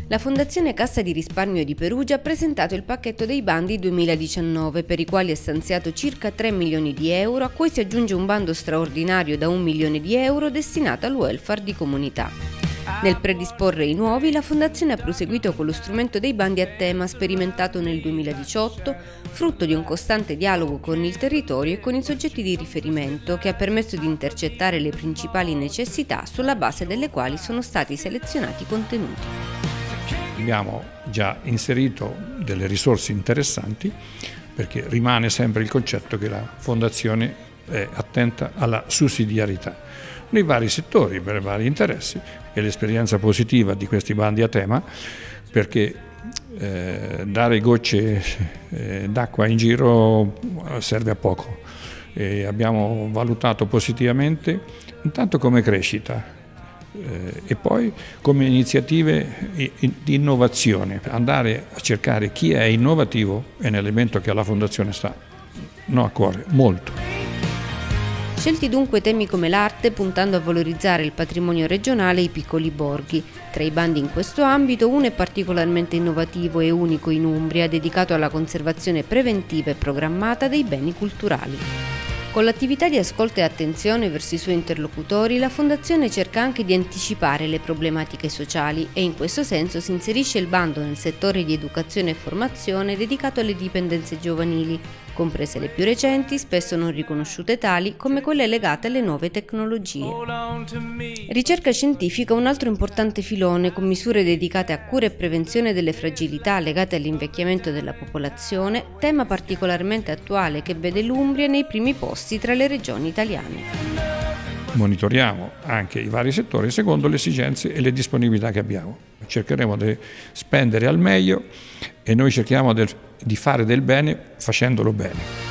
La Fondazione Cassa di Risparmio di Perugia ha presentato il pacchetto dei bandi 2019, per i quali ha stanziato circa 3 milioni di euro, a cui si aggiunge un bando straordinario da 1 milione di euro destinato al welfare di comunità. Nel predisporre i nuovi, la Fondazione ha proseguito con lo strumento dei bandi a tema sperimentato nel 2018, frutto di un costante dialogo con il territorio e con i soggetti di riferimento, che ha permesso di intercettare le principali necessità sulla base delle quali sono stati selezionati i contenuti. Abbiamo già inserito delle risorse interessanti, perché rimane sempre il concetto che la Fondazione è attenta alla sussidiarietà nei vari settori, per vari interessi, e l'esperienza positiva di questi bandi a tema, perché dare gocce d'acqua in giro serve a poco. E abbiamo valutato positivamente intanto come crescita e poi come iniziative di innovazione, andare a cercare chi è innovativo è un elemento che alla Fondazione sta a cuore molto. Scelti dunque temi come l'arte, puntando a valorizzare il patrimonio regionale e i piccoli borghi. Tra i bandi in questo ambito, uno è particolarmente innovativo e unico in Umbria, dedicato alla conservazione preventiva e programmata dei beni culturali. Con l'attività di ascolto e attenzione verso i suoi interlocutori, la Fondazione cerca anche di anticipare le problematiche sociali e in questo senso si inserisce il bando nel settore di educazione e formazione dedicato alle dipendenze giovanili, comprese le più recenti, spesso non riconosciute tali, come quelle legate alle nuove tecnologie. Ricerca scientifica, un altro importante filone, con misure dedicate a cura e prevenzione delle fragilità legate all'invecchiamento della popolazione, tema particolarmente attuale che vede l'Umbria nei primi posti tra le regioni italiane. Monitoriamo anche i vari settori secondo le esigenze e le disponibilità che abbiamo. Cercheremo di spendere al meglio e noi cerchiamo di fare del bene facendolo bene.